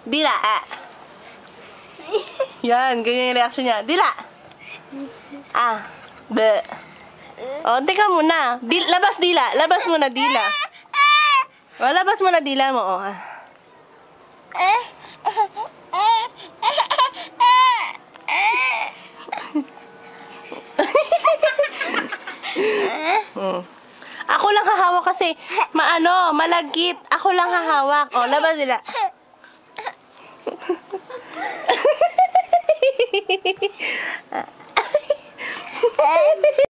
Dila. Yan, ganyan yung reaction niya. Dila. Be. O, teka muna. Labas dila. Labas mo na dila. O, labas mo na dila mo. O. Ako lang hahawak kasi malagkit. Ako lang hahawak. O, labas dila.